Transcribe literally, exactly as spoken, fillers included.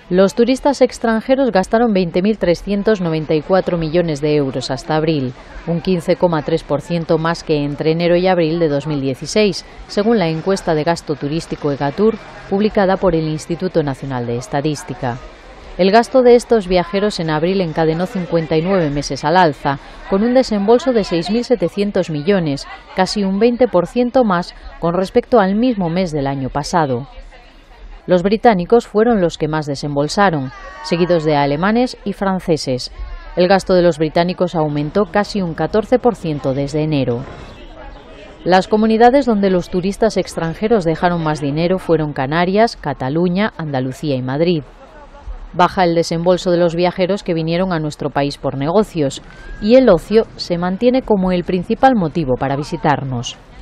Los turistas extranjeros gastaron veinte mil trescientos noventa y cuatro millones de euros hasta abril, un quince coma tres por ciento más que entre enero y abril de dos mil dieciséis, según la encuesta de gasto turístico Egatur, publicada por el Instituto Nacional de Estadística. El gasto de estos viajeros en abril encadenó cincuenta y nueve meses al alza, con un desembolso de seis mil setecientos millones, casi un veinte por ciento más con respecto al mismo mes del año pasado. Los británicos fueron los que más desembolsaron, seguidos de alemanes y franceses. El gasto de los británicos aumentó casi un catorce por ciento desde enero. Las comunidades donde los turistas extranjeros dejaron más dinero fueron Canarias, Cataluña, Andalucía y Madrid. Baja el desembolso de los viajeros que vinieron a nuestro país por negocios, y el ocio se mantiene como el principal motivo para visitarnos.